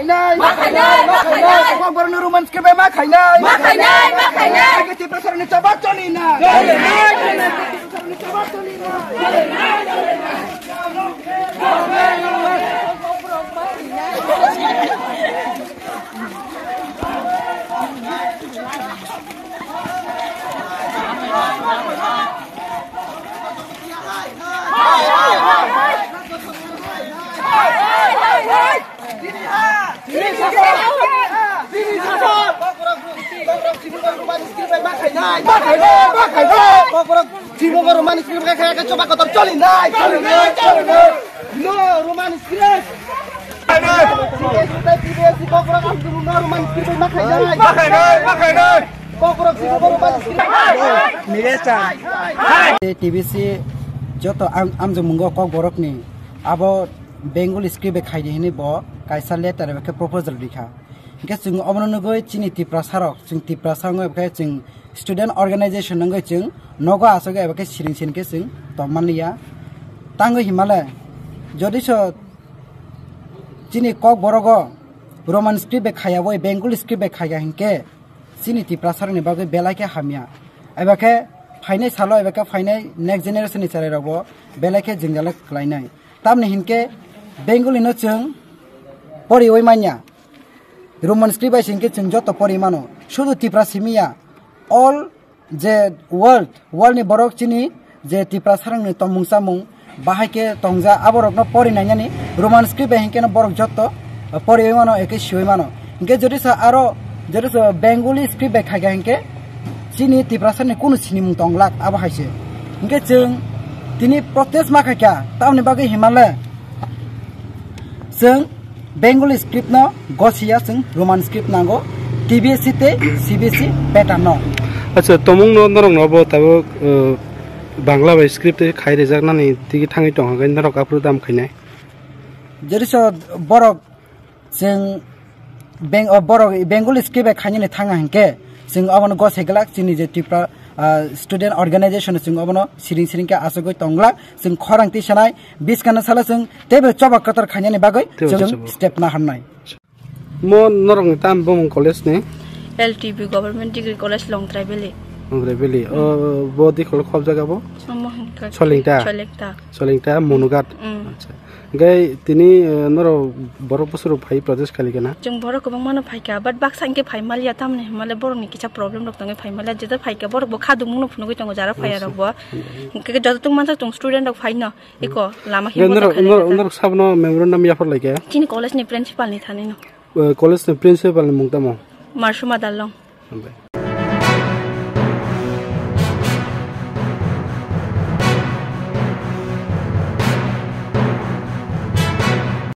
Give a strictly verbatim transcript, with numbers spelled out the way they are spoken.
खाइनाय मा खाइनाय मा खाइनाय कक बरकनि रोमान स्क्रिप्ट मा खाइनाय मा खाइनाय मा खाइनाय गिति प्रसारनि चबा चलिना चलिनाय चलिनाय प्रसारनि चबा चलिना चलिनाय Sino roman script kaya ka coba kotor colin dai colin dai colin dai no roman script ana sudah tidak si kokorak am dulu no roman script makai dai makai dai makai dai kokorak sino roman script miresa tvc joto am am jo mungo kokorak ni abo bengali script khai de ni bo kaisa letter ke proposal dikha ke chung obonogoi chini tipra sarok chung tipra sango ke chung student organization nangoi chung nogo asoge ke siring sin ke chung tomania tango himalaya jodi so chini kok borogo roman script khaya boi bengali script khaya hinke chini tipra sarok ni bagai belai ke hamia ebake फाइनाय सालो एबा फाइनाय next generation नि चारे रबो बेलाके जिंगाला खलायनाय तामने हिनके Bengali no जों परि ओइ मान्या Roman script बाय सिंके जों जतो परि मानो शुद्ध तिप्रा सिमिया ऑल जे वर्ल्ड वर्ल्ड नि बरक चिनि जे तिप्रा सारंग नि तमुं सामुं बाहायके तंगजा आबरक न परि नायनानि रोमान स्क्रिप्ट बाय हिनके न बरक जतो परि ओइ मानो एके सिओइ मानो हिनके जदिसा आरो जदिसा बेंगली स्क्रिप्ट बाय खायगा हिनके chini tiprasar ni kuno chini mung tonglak aba haise inge chung tini protest maka kya tauni bagai himalaya chung bengali script no gosia chung roman script nango tvc te cbc pattern no acha tomung no norong no bo tabo bangla bai script khai rejak nani tigi thangi tong hagen norok apru dam khainai jeriso borok chung beng borok bengali script khaini ni thanga hanke जों अबनो गसेगलाक चिनि जे Tipra student organisation जों अबनो सिरिं सिरिं के आसगै तंगला जों खरांति सनाय बीस काना साला जों तेबे चबा कतर खायनि बागै जों स्टेप ना हरनाय मो नरंग ताम बम कॉलेज ने LTB government degree college Longtharai valley Longtharai भेली ओ बदि खल खब जागा बो सलिंटा सलिंटा सलिंटा मनुगात अच्छा गै तिनी नरो बरो बसरो फाइ प्रोजेक्ट खालि केना जों बरो गोबां मानो फाइका बाट बाक्सांके फाइमालिया तामने माले बरनि किसा प्रॉब्लम दक तंगे फाइमालिया जेदा फाइका बरो बो खादु मुनो फुनुगै तंगो जारा फाया रबो के जद तुम मानसा तुम स्टूडेंट दक फाइनो इको लामा हिमो नरो नरो सबनो मेमोरेंडम याफोर लाइके चिनि कॉलेज नि प्रिंसिपल नि थाने न कॉलेज नि प्रिंसिपल नि मुंगतामो मार्शुमा दालंग